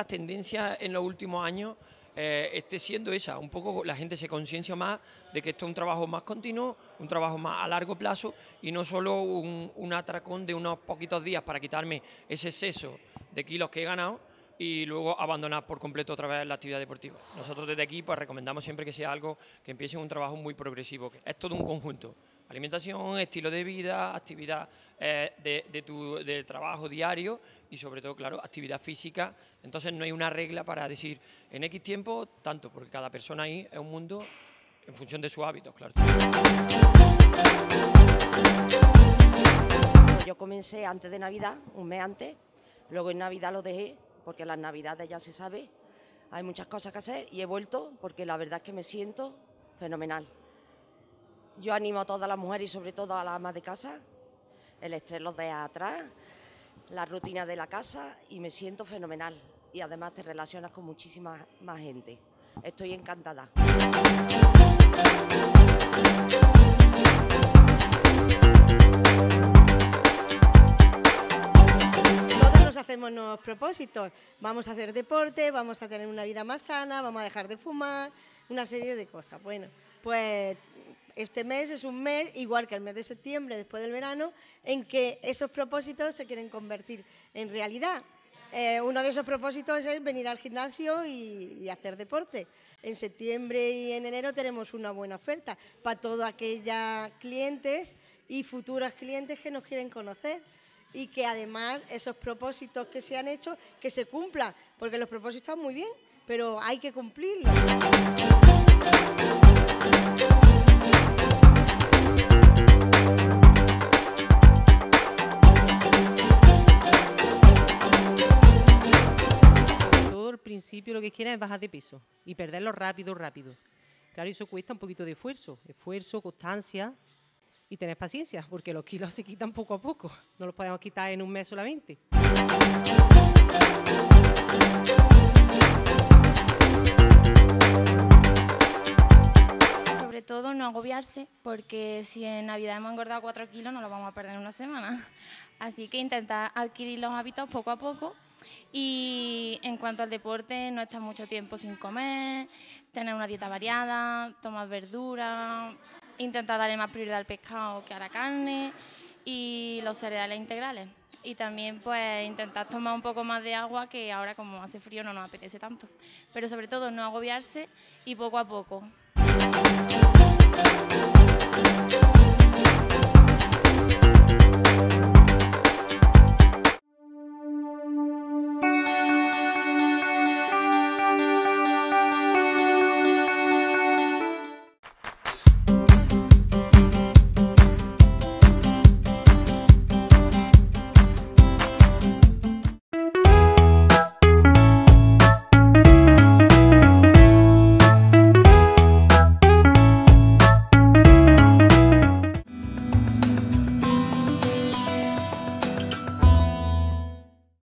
tendencias en los últimos años esté siendo esa, un poco la gente se conciencia más de que esto es un trabajo más continuo, un trabajo más a largo plazo y no solo un atracón de unos poquitos días para quitarme ese exceso de kilos que he ganado y luego abandonar por completo otra vez la actividad deportiva. Nosotros desde aquí pues recomendamos siempre que sea algo que empiece un trabajo muy progresivo, que es todo un conjunto. Alimentación, estilo de vida, actividad de trabajo diario y sobre todo, claro, actividad física. Entonces no hay una regla para decir en X tiempo tanto, porque cada persona ahí es un mundo en función de sus hábitos, claro. Yo comencé antes de Navidad, un mes antes, luego en Navidad lo dejé, porque las Navidades ya se sabe, hay muchas cosas que hacer y he vuelto porque la verdad es que me siento fenomenal. Yo animo a todas las mujeres y sobre todo a las amas de casa, el estrés los deja atrás, la rutina de la casa y me siento fenomenal. Y además te relacionas con muchísima más gente. Estoy encantada. Todos nos hacemos nuevos propósitos. Vamos a hacer deporte, vamos a tener una vida más sana, vamos a dejar de fumar, una serie de cosas. Bueno, pues este mes es un mes, igual que el mes de septiembre, después del verano, en que esos propósitos se quieren convertir en realidad. Uno de esos propósitos es venir al gimnasio y hacer deporte. En septiembre y en enero tenemos una buena oferta para todos aquellos clientes y futuros clientes que nos quieren conocer y que además esos propósitos que se han hecho, que se cumplan, porque los propósitos están muy bien, pero hay que cumplirlos. Al principio lo que quieren es bajar de peso y perderlo rápido. Claro, eso cuesta un poquito de esfuerzo, constancia y tener paciencia, porque los kilos se quitan poco a poco, no los podemos quitar en un mes solamente. Sobre todo no agobiarse, porque si en Navidad hemos engordado 4 kilos no los vamos a perder en una semana. Así que intentar adquirir los hábitos poco a poco. Y en cuanto al deporte, no estar mucho tiempo sin comer, tener una dieta variada, tomar verdura, intentar darle más prioridad al pescado que a la carne y los cereales integrales. Y también pues intentar tomar un poco más de agua, que ahora como hace frío no nos apetece tanto. Pero sobre todo no agobiarse y poco a poco.